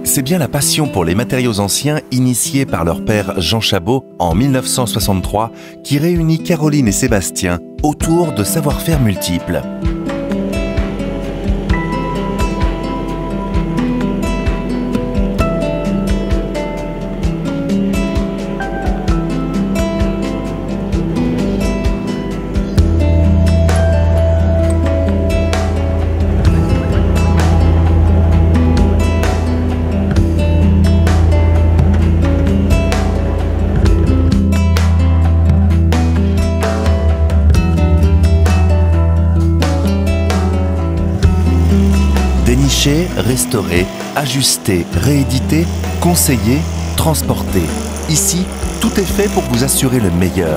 C'est bien la passion pour les matériaux anciens initiée par leur père Jean Chabot en 1963 qui réunit Caroline et Sébastien autour de savoir-faire multiples. Dénicher, restaurer, ajuster, rééditer, conseiller, transporter. Ici, tout est fait pour vous assurer le meilleur.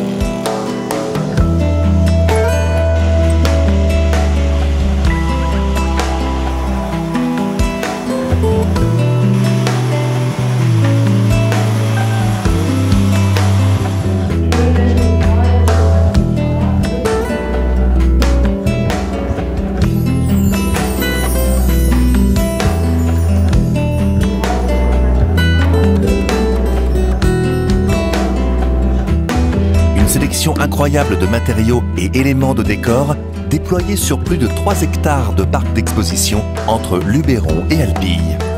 Incroyable de matériaux et éléments de décor déployés sur plus de 3 hectares de parc d'exposition entre Luberon et Alpilles.